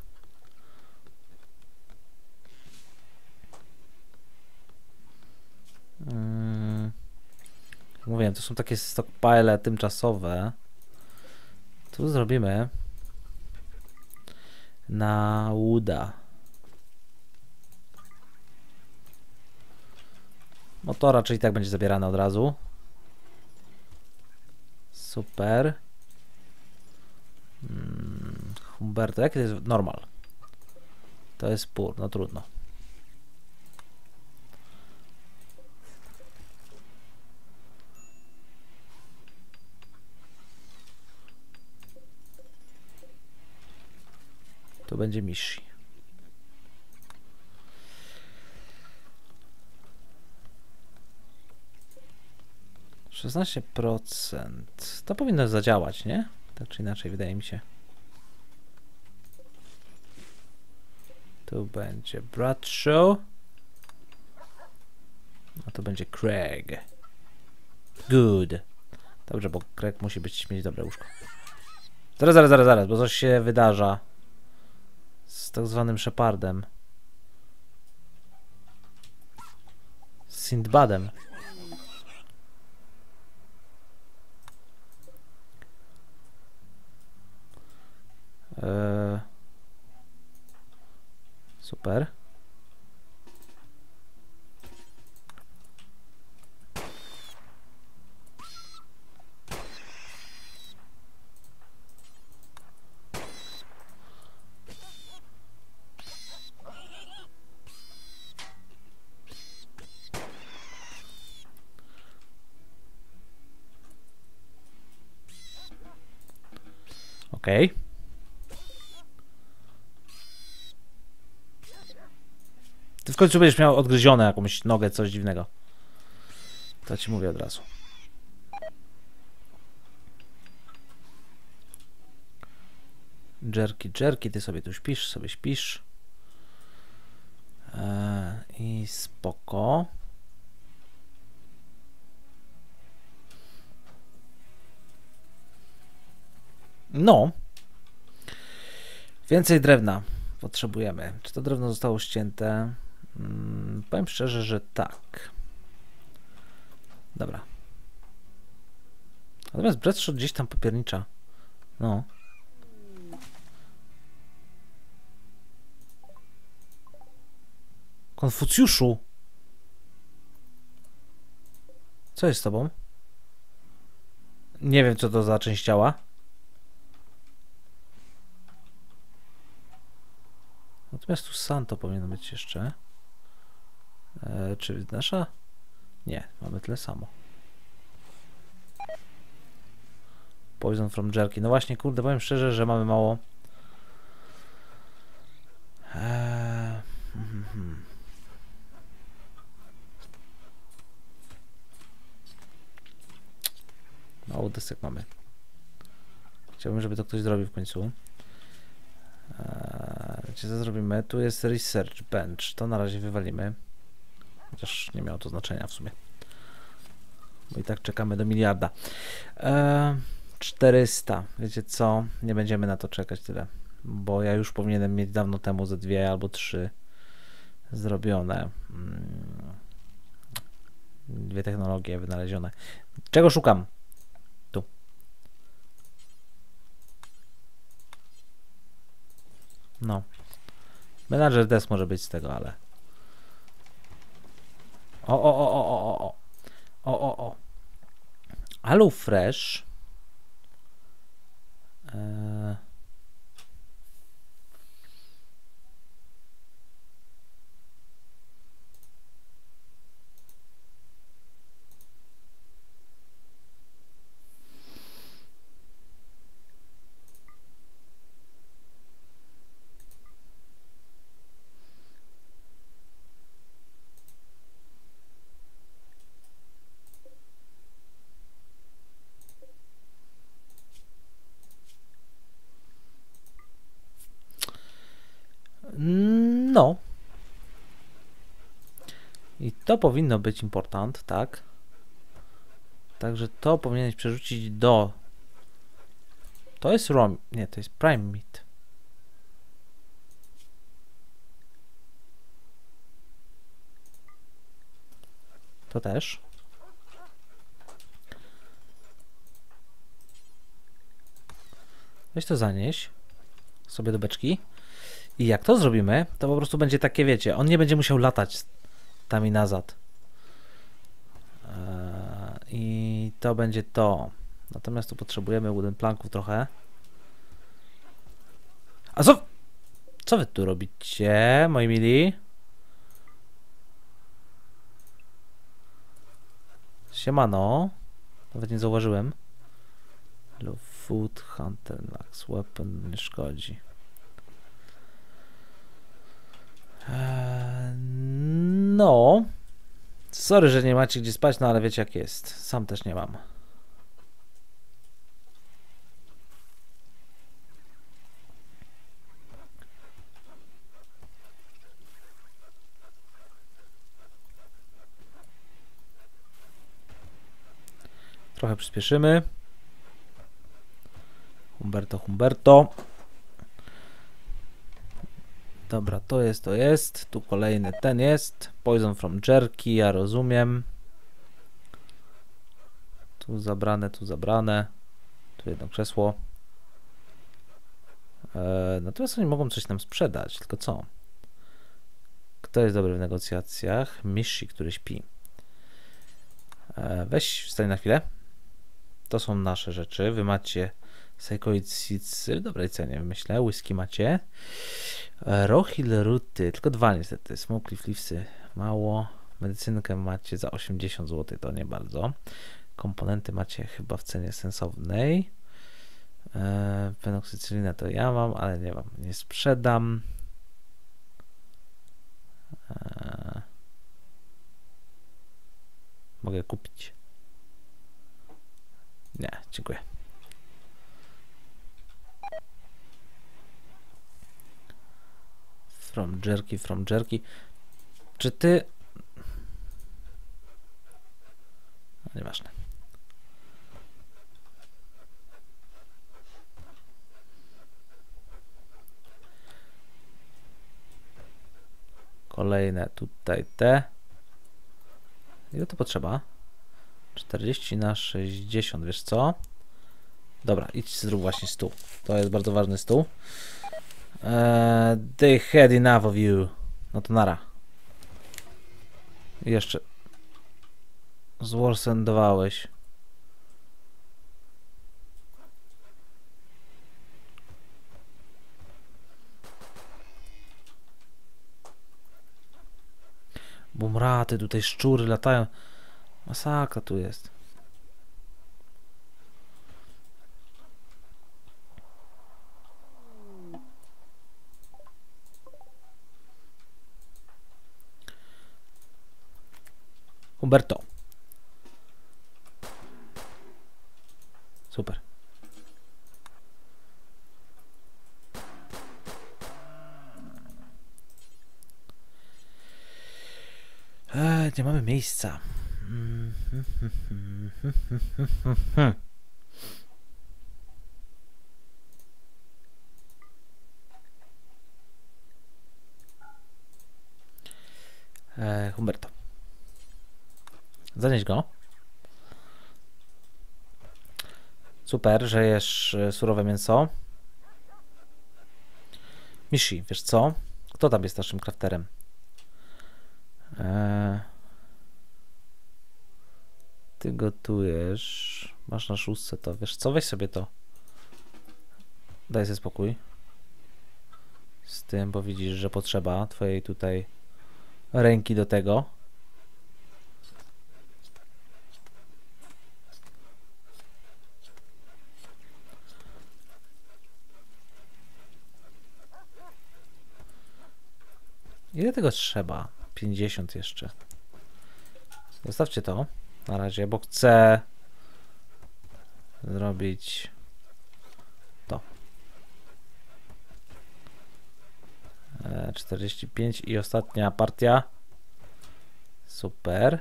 S1: Hmm. Mówiłem, to są takie stockpile tymczasowe. Tu zrobimy na wooda. No to raczej i tak będzie zabierane od razu. Super. Hmm. Humberto, jaki to jest normal? To jest pur, no trudno. To będzie Mishi. szesnaście procent. To powinno zadziałać, nie? Tak czy inaczej, wydaje mi się. Tu będzie Bradshaw. A to będzie Craig. Good. Dobrze, bo Craig musi być, mieć dobre łóżko. Zaraz, zaraz, zaraz, zaraz, bo coś się wydarza z tak zwanym Shepardem. Z Sindbadem. Eee... Super. Okej. Okay. Ty w końcu będziesz miał odgryzione jakąś nogę, coś dziwnego. To ci mówię od razu. Jerky, jerky, ty sobie tu śpisz, sobie śpisz. Eee, I spoko. No. Więcej drewna potrzebujemy. Czy to drewno zostało ścięte? Hmm, powiem szczerze, że tak. Dobra. Natomiast Breadshot gdzieś tam popiernicza. No. Konfucjuszu. Co jest z tobą? Nie wiem, co to za część ciała. Natomiast tu Santo powinno być jeszcze. E, czy nasza? Nie, mamy tyle samo. Poison from Jerky. No właśnie, kurde, powiem szczerze, że mamy mało. Eee, hmm, hmm. Mało desek mamy. Chciałbym, żeby to ktoś zrobił w końcu. Eee, wiecie, co zrobimy? Tu jest Research Bench. To na razie wywalimy. Chociaż nie miało to znaczenia w sumie. Bo i tak czekamy do miliarda. Eee, czterysta. Wiecie co? Nie będziemy na to czekać tyle. Bo ja już powinienem mieć dawno temu ze dwie albo trzy zrobione. Hmm. Dwie technologie wynalezione. Czego szukam? Tu. No. Menadżer desk może być z tego, ale... O, o, o, o, o, o. O, o, o. Alu Fresh. Eee... No. I to powinno być important, tak? Także to powinieneś przerzucić do... To jest ROM... Nie, to jest Prime Meat. To też. Weź to zanieś sobie do beczki. I jak to zrobimy, to po prostu będzie takie, wiecie, on nie będzie musiał latać tam i nazad. Eee, I to będzie to. Natomiast tu potrzebujemy wooden planków trochę. A co? Co wy tu robicie, moi mili? Siemano. Nawet nie zauważyłem. Hello, food, hunter, max, weapon, nie szkodzi. Eee, no. Sorry, że nie macie gdzie spać, no ale wiecie jak jest. Sam też nie mam. Trochę przyspieszymy. Humberto, Humberto. Dobra, to jest, to jest. Tu kolejny ten jest. Poison from Jerky, ja rozumiem. Tu zabrane, tu zabrane. Tu jedno krzesło. Eee, natomiast oni mogą coś nam sprzedać, tylko co? Kto jest dobry w negocjacjach? Mishi, który śpi. Eee, weź, wstań na chwilę. To są nasze rzeczy. Wy macie Psychoid Seeds w dobrej cenie, myślę. Whisky macie. Eee, Rohil Ruty, tylko dwa niestety. Smoke Leafsy mało. Medycynkę macie za osiemdziesiąt złotych, to nie bardzo. Komponenty macie chyba w cenie sensownej. Eee, Fenoksycylinę to ja mam, ale nie mam, nie sprzedam. Eee, mogę kupić? Nie, dziękuję. From Jerky, from Jerky. Czy ty... No, nieważne. Kolejne tutaj te. Ile to potrzeba? czterdzieści na sześćdziesiąt, wiesz co? Dobra, idź zrób właśnie stół. To jest bardzo ważny stół. Eee, they had enough of you. No to nara. I jeszcze. Zwarsendowałeś. Bumraty, tutaj szczury latają. Masakra tu jest. Humberto. Super. Eee, nie mamy miejsca. Eee, Humberto. Zanieś go. Super, że jesz surowe mięso. Mishi, wiesz co? Kto tam jest naszym crafterem? Eee, ty gotujesz. Masz na szóstce to. Wiesz co? Weź sobie to. Daj sobie spokój. Z tym, bo widzisz, że potrzeba twojej tutaj ręki do tego. Ile tego trzeba? pięćdziesiąt jeszcze. Zostawcie to na razie, bo chcę zrobić to. E, czterdzieści pięć i ostatnia partia. Super.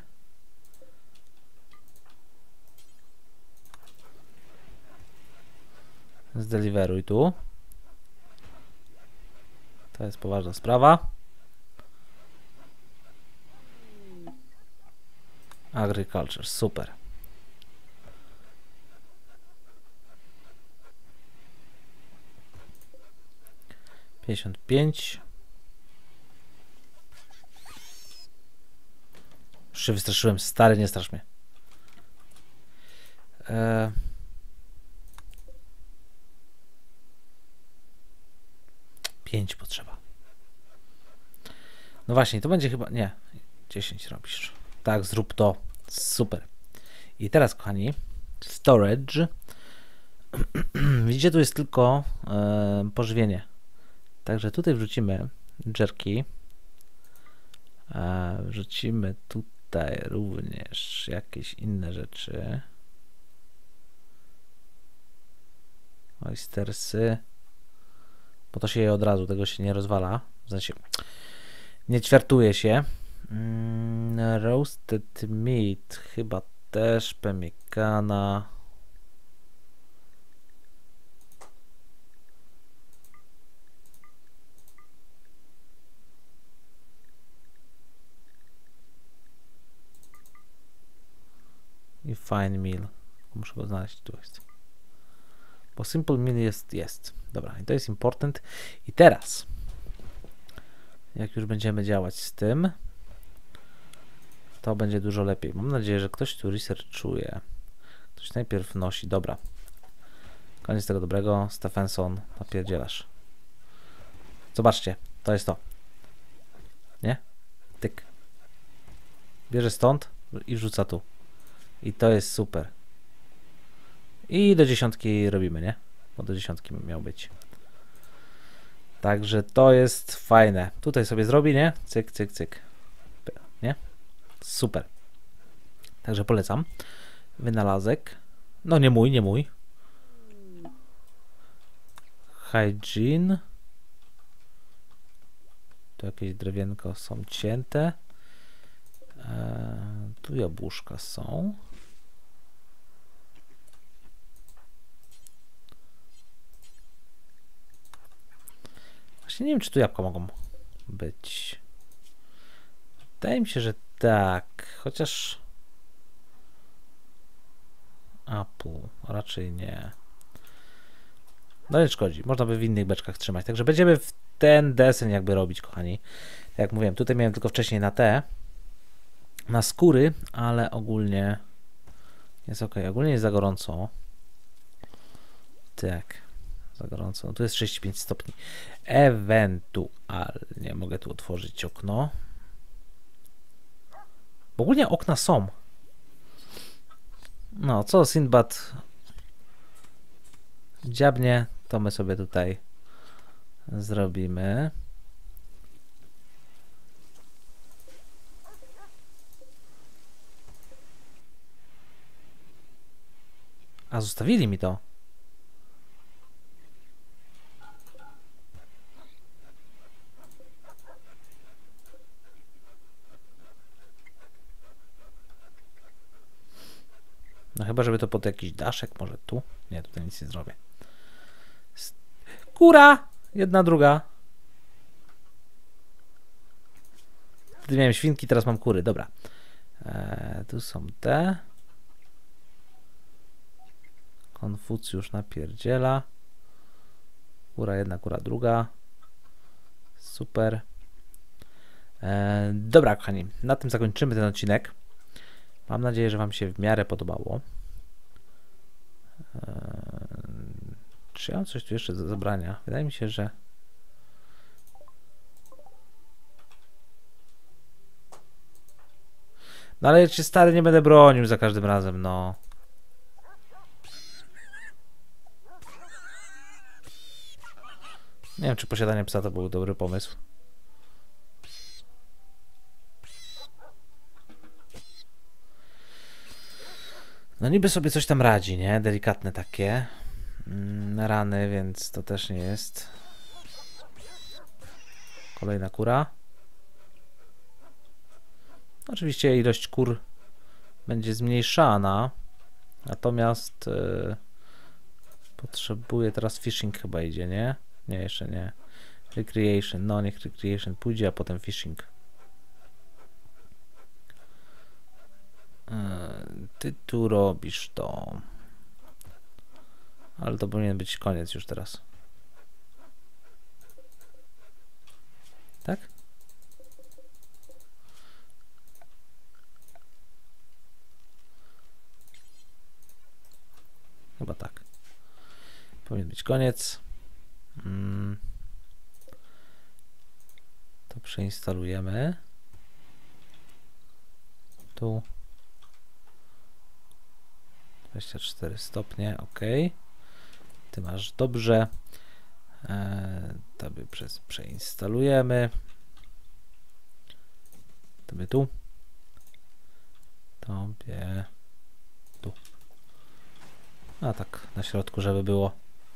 S1: Zdeliveruj tu. To jest poważna sprawa. Agriculture, super. pięćdziesiąt pięć. Już się wystraszyłem, stary, nie strasz mnie. Eee... pięć potrzeba. No właśnie, to będzie chyba... Nie, dziesięć robisz. Tak, zrób to. Super. I teraz, kochani, storage. Widzicie, tu jest tylko e, pożywienie. Także tutaj wrzucimy jerky. E, wrzucimy tutaj również jakieś inne rzeczy. Oystersy. Bo to się je od razu, tego się nie rozwala. W sensie nie ćwiartuje się. Mm, roasted meat, chyba też pemikana. I fine meal. Muszę go znaleźć, tu jest. Bo simple meal jest, jest. Dobra, i to jest important. I teraz, jak już będziemy działać z tym, to będzie dużo lepiej. Mam nadzieję, że ktoś tu researchuje. Ktoś najpierw nosi. Dobra. Koniec tego dobrego. Stephenson, napierdzielasz. Zobaczcie, to jest to. Nie? Tyk. Bierze stąd i wrzuca tu. I to jest super. I do dziesiątki robimy, nie? Bo do dziesiątki miał być. Także to jest fajne. Tutaj sobie zrobi, nie? Cyk, cyk, cyk. Nie? Super. Także polecam. Wynalazek. No nie mój, nie mój. Hygiene. Tu jakieś drewienko są cięte. Eee, tu jabłuszka są. Właśnie nie wiem, czy tu jabłka mogą być. Wydaje mi się, że tak. Chociaż Apple raczej nie. No nie szkodzi. Można by w innych beczkach trzymać. Także będziemy w ten desen jakby robić, kochani. Tak jak mówiłem, tutaj miałem tylko wcześniej na te, na skóry, ale ogólnie jest ok. Ogólnie jest za gorąco. Tak. Za gorąco. No tu jest trzydzieści pięć stopni. Ewentualnie mogę tu otworzyć okno. Bo ogólnie okna są. No, co Sinbad dziabnie, to my sobie tutaj zrobimy. A zostawili mi to. No chyba, żeby to pod jakiś daszek, może tu? Nie, tutaj nic nie zrobię. Kura! Jedna, druga. Wtedy miałem świnki, teraz mam kury. Dobra. Eee, tu są te. Konfucjusz napierdziela. Kura jedna, kura druga. Super. Eee, dobra, kochani. Na tym zakończymy ten odcinek. Mam nadzieję, że wam się w miarę podobało. Eee, czy ja mam coś tu jeszcze do zabrania? Wydaje mi się, że... No ale ja cię stary nie będę bronił za każdym razem, no. Nie wiem, czy posiadanie psa to był dobry pomysł. No niby sobie coś tam radzi, nie? Delikatne takie mm, rany, więc to też nie jest. Kolejna kura. Oczywiście ilość kur będzie zmniejszana. Natomiast yy, potrzebuję teraz fishing chyba idzie, nie? Nie, jeszcze nie. Recreation, no niech recreation pójdzie, a potem fishing. Ty tu robisz to. Ale to powinien być koniec już teraz. Tak? Chyba tak. Powinien być koniec. Hmm. To przeinstalujemy. Tu. dwadzieścia cztery stopnie, ok. Ty masz dobrze. Eee, tobie przez przeinstalujemy. Tobie tu. Tobie tu. A tak, na środku, żeby było.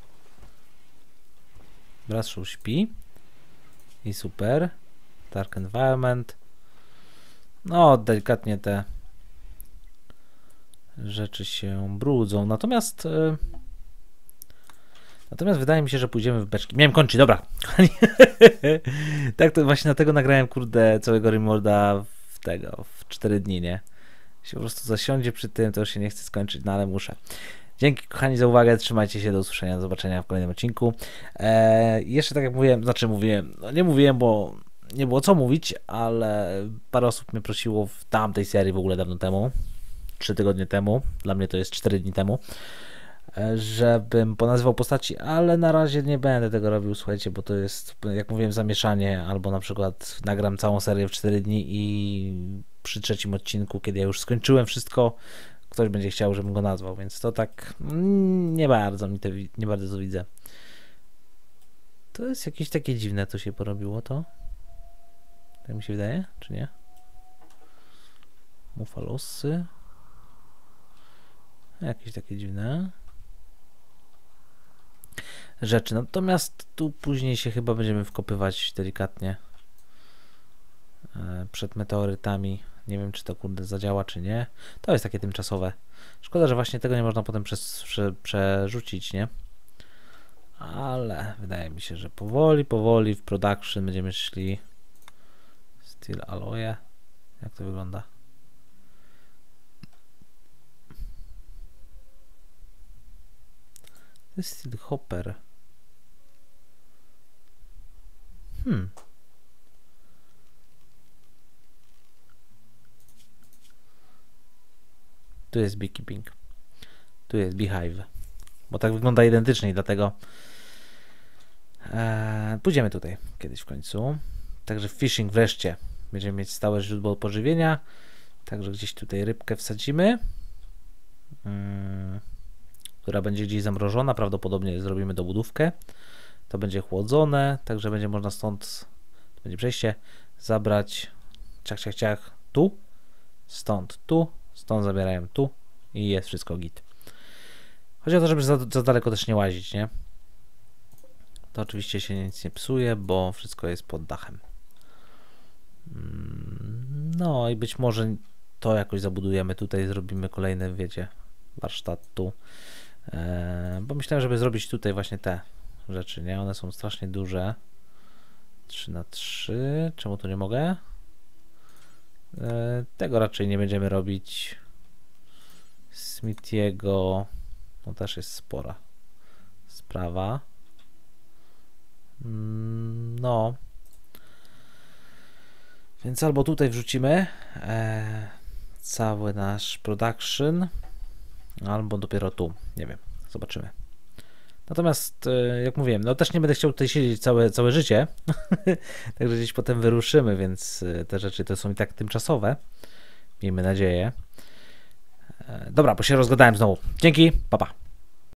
S1: Bradshaw śpi. I super. Dark environment. No, delikatnie te rzeczy się brudzą. Natomiast yy, natomiast wydaje mi się, że pójdziemy w beczki. Miałem kończyć, dobra. Tak to właśnie dlatego nagrałem, kurde, całego Rimworlda w tego, w cztery dni, nie? Się po prostu zasiądzie przy tym, to już się nie chce skończyć, no ale muszę. Dzięki kochani za uwagę, trzymajcie się, do usłyszenia, do zobaczenia w kolejnym odcinku. Eee, jeszcze tak jak mówiłem, znaczy mówiłem, no nie mówiłem, bo nie było co mówić, ale parę osób mnie prosiło w tamtej serii w ogóle dawno temu, trzy tygodnie temu, dla mnie to jest cztery dni temu, żebym ponazywał postaci, ale na razie nie będę tego robił, słuchajcie, bo to jest, jak mówiłem, zamieszanie, albo na przykład nagram całą serię w cztery dni i przy trzecim odcinku, kiedy ja już skończyłem wszystko, ktoś będzie chciał, żebym go nazwał, więc to tak nie bardzo mi to, nie bardzo to widzę. To jest jakieś takie dziwne, to się porobiło to. Tak mi się wydaje, czy nie? Mufalosy. Jakieś takie dziwne rzeczy. Natomiast tu później się chyba będziemy wkopywać delikatnie przed meteorytami. Nie wiem, czy to kurde zadziała, czy nie. To jest takie tymczasowe. Szkoda, że właśnie tego nie można potem przez, prze, przerzucić, nie? Ale wydaje mi się, że powoli, powoli w production będziemy szli. Steel alloy. Jak to wygląda? To jest steel hopper. Hmm. Tu jest beekeeping. Tu jest beehive. Bo tak wygląda identycznie i dlatego e, pójdziemy tutaj kiedyś w końcu. Także fishing wreszcie. Będziemy mieć stałe źródło pożywienia. Także gdzieś tutaj rybkę wsadzimy. Hmm. Która będzie gdzieś zamrożona. Prawdopodobnie zrobimy dobudówkę. To będzie chłodzone. Także będzie można stąd, to będzie przejście, zabrać ciach, ciach, ciach tu. Stąd tu. Stąd zabierają tu i jest wszystko git. Chodzi o to, żeby za, za daleko też nie łazić, nie? To oczywiście się nic nie psuje, bo wszystko jest pod dachem. No i być może to jakoś zabudujemy tutaj, zrobimy kolejne, wiecie, warsztat tu. Eee, bo myślałem, żeby zrobić tutaj właśnie te rzeczy, nie? One są strasznie duże. trzy na trzy. Czemu tu nie mogę? Tego raczej nie będziemy robić. Smithiego, no też jest spora sprawa. No. Więc albo tutaj wrzucimy e, cały nasz production, albo dopiero tu. Nie wiem, zobaczymy. Natomiast, e, jak mówiłem, no też nie będę chciał tutaj siedzieć całe, całe życie. Także gdzieś potem wyruszymy, więc te rzeczy to są i tak tymczasowe. Miejmy nadzieję. E, dobra, bo się rozgadałem znowu. Dzięki, pa pa.